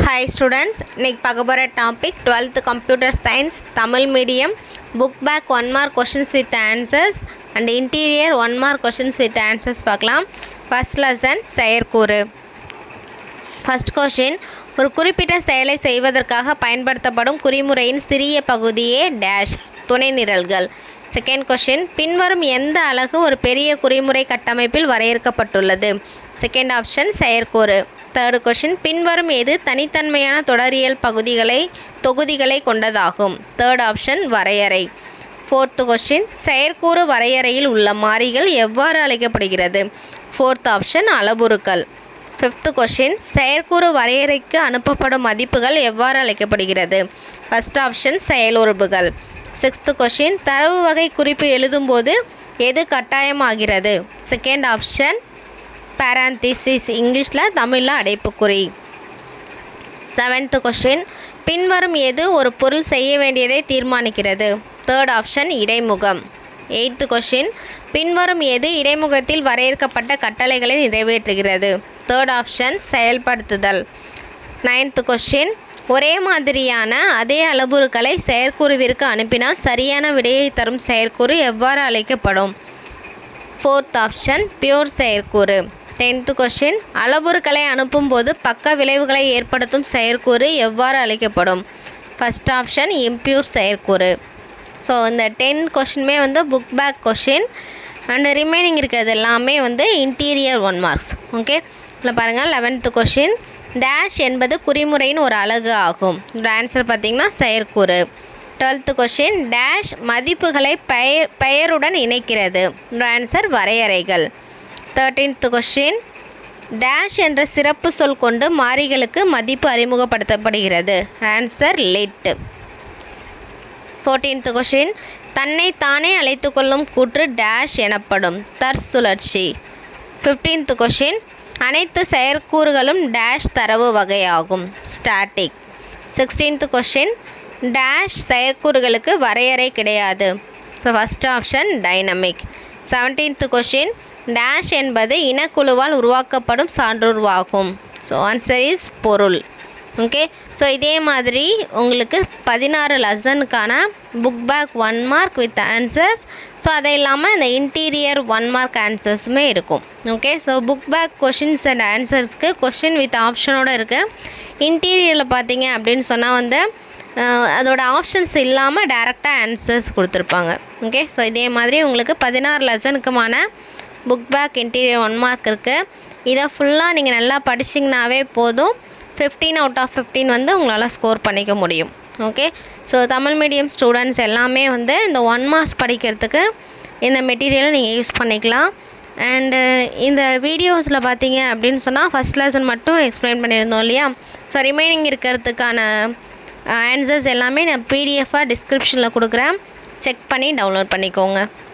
Hi students, இன்னைக்கு பார்க்க போற topic 12th computer science Tamil medium book back 1 mark questions with answers and interior 1 mark questions with answers பார்க்கலாம். First lesson செயற்கூறு. First question, ஒரு குறிப்பிட்ட செயலை செய்வதற்காக பயன்படுத்தப்படும் குறிமுறையின் சிறிய பகுதியே டேஷ் துணை நிரல்கள். Second question, பின்வரும் எந்த அலகு ஒரு பெரிய குறிமுறை கட்டமைப்பில் வரையறுக்கப்பட்டுள்ளது? Second option செயற்கூறு. Third question, பின்வரும் எது தனித்தன்மையான தொடரியல் தொகுதிகளை கொண்டதாகும்? Third option வரையறை. Fourth question, செயற்கூறு வரையறையில் உள்ள மாறிகள் எவ்வாறு அழைக்கப்படுகிறது? Fourth option அளவுருக்கள். Fifth question, செயற்கூறு வரையறைக்கு அனுப்பப்படும் மதிப்புகள் எவ்வாறு அழைக்கப்படுகிறது? First option செயலுறுப்புகள். Sixth question, தரவு வகை குறிப்பு எழுதும்போது எது கட்டாயமாகிறது? Second option parenthesis, இங்கிலீஷில் தமிழில் அடைப்புக்குறி. Seventh question, பின்வரும் எது ஒரு பொருள் செய்ய வேண்டியதை தீர்மானிக்கிறது? Third option இடைமுகம். Eighth question, பின்வரும் எது இடைமுகத்தில் வரையறுக்கப்பட்ட கட்டளைகளை நிறைவேற்றுகிறது? Third option செயல்படுத்துதல். Ninth question, ஒரே மாதிரியான அதே அளவுருக்களை செயற்கூறுவிற்கு அனுப்பினால் சரியான விடையை தரும் செயற்கூறு எவ்வாறு அழைக்கப்படும்? Fourth option பியூர் செயற்கூறு. 10th question, அளவுருக்களை அனுப்பும்போது பக்க விளைவுகளை ஏற்படுத்தும் செயற்கூறு எவ்வாறு அழைக்கப்படும்? First option இம்பியூர் செயற்கூறு. ஸோ இந்த 10 கொஷினுமே book back question and remaining இருக்கிறது எல்லாமே இன்டீரியர் 1 marks. ஓகே, இதில் பாருங்கள் 11th கொஷின், டேஷ் என்பது குறிமுறையின் ஒரு அலகு ஆகும். இந்த ஆன்சர் பார்த்திங்கன்னா செயற்கூறு. 12th கொஷின், டேஷ் மதிப்புகளை பெயருடன் இணைக்கிறது. இந்த ஆன்சர் வரையறைகள். 13th கொஷின், டேஷ் என்ற சிறப்பு சொல் கொண்டு மாறிகளுக்கு மதிப்பு அறிமுகப்படுத்தப்படுகிறது. Answer lid. 14th கொஷின், தன்னை தானே அழைத்து கொள்ளும் கூற்று டேஷ் எனப்படும். தற்சுழற்சி. 15th கொஷின், அனைத்து செயற்கூறுகளும் டேஷ் தரவு வகையாகும். ஸ்டாட்டிக். 16th கொஷின், டேஷ் செயற்கூறுகளுக்கு வரையறை கிடையாது. So first option dynamic. 17th question, dash என்பது இனக்குழுவால் உருவாக்கப்படும் சான்றுருவாகும். ஸோ ஆன்சர் இஸ் பொருள். ஓகே, ஸோ இதே மாதிரி உங்களுக்கு 16 லெசனுக்கான book back 1 mark with answers. So அதை இல்லாமல் இந்த இன்டீரியர் 1 mark ஆன்சர்ஸுமே இருக்கும். Okay, so book back questions and ஆன்சர்ஸ்க்கு கொஷின் வித் ஆப்ஷனோடு இருக்குது. இன்டீரியரில் பார்த்தீங்க அப்படின்னு சொன்னால் அதோட ஆப்ஷன்ஸ் இல்லாமல் டேரெக்டாக ஆன்சர்ஸ் கொடுத்துருப்பாங்க. ஓகே, ஸோ இதே மாதிரி உங்களுக்கு 16 லெசனுக்குமான புக் பேக் இன்டீரியர் 1 mark இருக்குது. இதை ஃபுல்லாக நீங்கள் நல்லா படிச்சிங்கனாவே போதும். 15 out of 15 உங்களால் ஸ்கோர் பண்ணிக்க முடியும். Okay, so Tamil medium students எல்லாமே இந்த 1 marks படிக்கிறதுக்கு இந்த மெட்டீரியலை நீங்கள் யூஸ் பண்ணிக்கலாம். அண்டு இந்த வீடியோஸில் பார்த்தீங்க அப்படின்னு சொன்னால் ஃபஸ்ட் லெசன் மட்டும் எக்ஸ்பிளைன் பண்ணியிருந்தோம் இல்லையா? ஸோ ரிமைனிங் இருக்கிறதுக்கான ஆன்சர்ஸ் எல்லாமே நான் பிடிஎஃபாக டிஸ்கிரிப்ஷனில் கொடுக்குறேன். செக் பண்ணி டவுன்லோட் பண்ணிக்கோங்க.